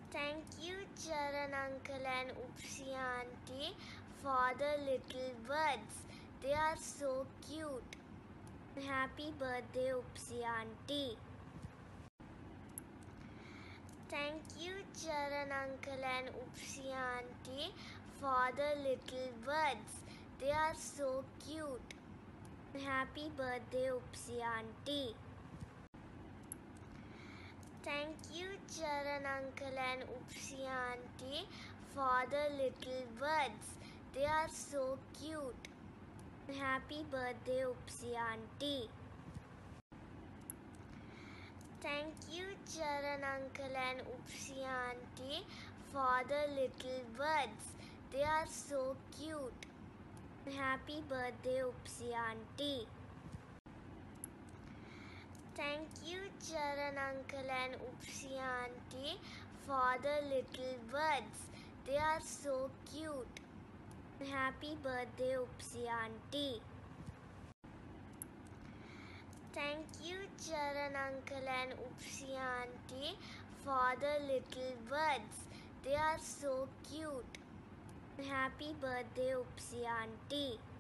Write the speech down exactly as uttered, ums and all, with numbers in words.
Thank you, Charan uncle and Upsi auntie, for the little birds. They are so cute. Happy birthday, Upsi auntie. Thank you, Charan uncle and Upsi auntie, for the little birds. They are so cute. Happy birthday, Upsi auntie. Thank you, Charan uncle and Upsi auntie, for the little birds. They are so cute. Happy birthday, Upsi auntie. Thank you, Charan uncle and Upsi auntie, for the little birds. They are so cute. Happy birthday, Upsi auntie. Thank you, Charan uncle and Upsi auntie, for the little birds. They are so cute. Happy birthday, Upsi auntie. Thank you, Charan uncle and Upsi auntie, for the little birds. They are so cute. Happy birthday, Upsi auntie. Thank you, Charan uncle and Upsi auntie, for the little birds. They are so cute. Happy birthday, Upsi auntie. Thank you, Charan uncle and Upsi auntie, for the little birds. They are so cute. Happy birthday, Upsi auntie. Thank you, Charan uncle and Upsi auntie, for the little birds. They are so cute. Happy birthday, Upsi auntie.